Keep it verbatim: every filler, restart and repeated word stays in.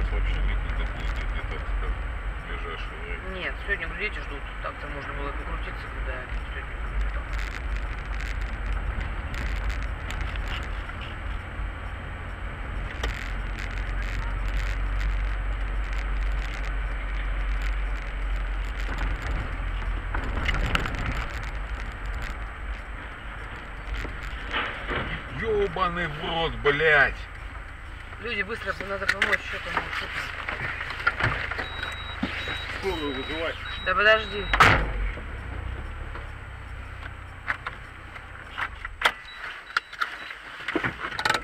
вообще некогда будет где-то в ближайшее время. Нет, сегодня дети ждут. Так-то можно было покрутиться, когда сегодня. Ёбаный в рот, блядь! Люди, быстро надо помочь, что там, что там. Скорую вызывать. Да подожди.